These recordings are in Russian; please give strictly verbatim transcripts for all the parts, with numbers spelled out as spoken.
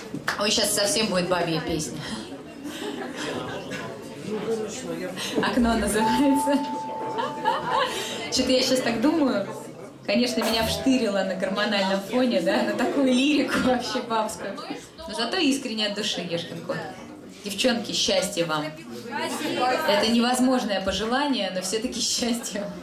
Ой, сейчас совсем будет бабья песня. «Окно» называется. Что-то я сейчас так думаю. Конечно, меня вштырило на гормональном фоне, да, на такую лирику вообще бабскую. Но зато искренне от души, Ешкин кот. Девчонки, счастья вам. Это невозможное пожелание, но все-таки счастье вам.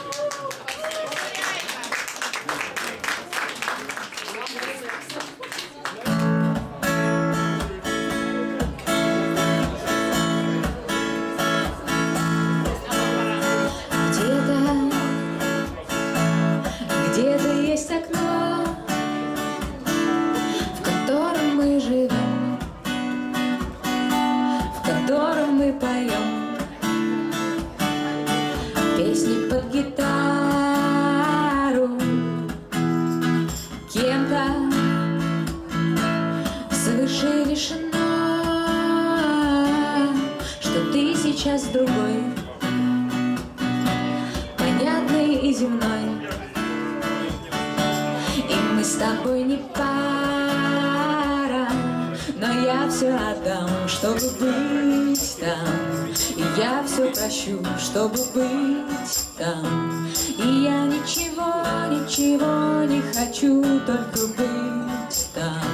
Сейчас другой, понятный и земной, и мы с тобой не пара, но я все отдам, чтобы быть там, и я все прощу, чтобы быть там, и я ничего, ничего не хочу, только быть там.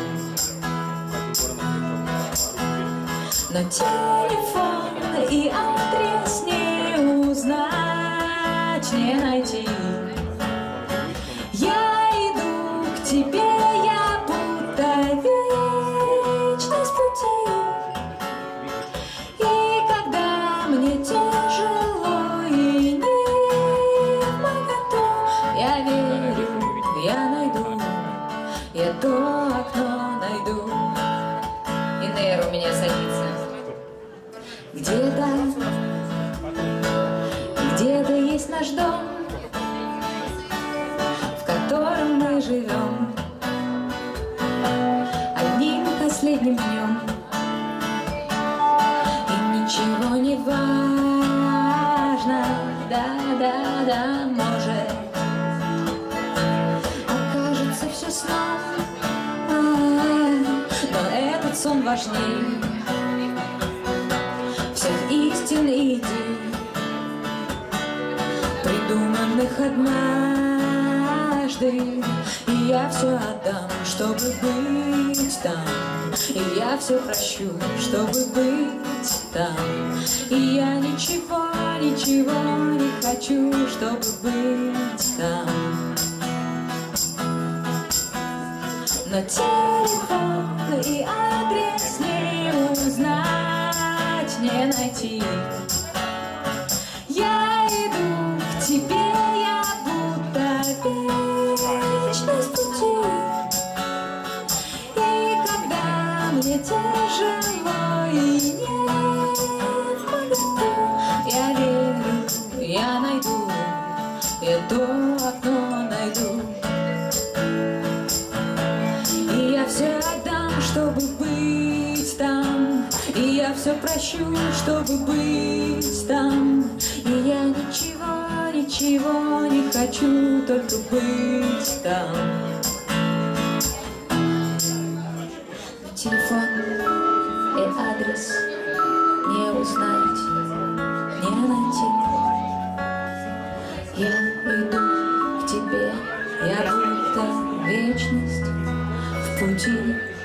Но телефон и адрес не узнать, не найти. Я иду к тебе, я будто вечность пути. И когда мне тяжело и невмоготу, я верю, я найду, я то окно найду. И нейро у меня садится. Где-то, где-то есть наш дом, в котором мы живем одним последним днем. И ничего не важно, да-да-да, может окажется все сном, но этот сон важнее всех истин и идей, придуманных однажды. И я все отдам, чтобы быть там, и я все прощу, чтобы быть там, и я ничего, ничего не хочу, чтобы быть там. Но телефон и адрес не узнать, не найти. Я иду к тебе, я будто вечность пути. И когда мне тяжело и невмоготу, я верю, я найду, я то окно найду. И я все отдам, чтобы быть там, и я все прощу, чтобы быть там, и я ничего, ничего не хочу, только быть там. Телефон и адрес не узнать, не найти. Я иду к тебе, я будто вечность в пути.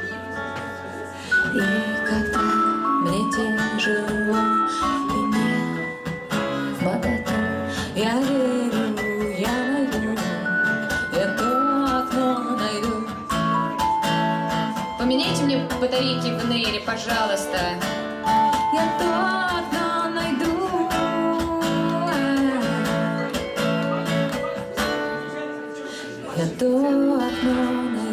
И когда мне тяжело и невмоготу, я верю, я найду, я то окно найду. Поменяйте мне батарейки в нейре, пожалуйста. Я то окно найду. Я то окно найду.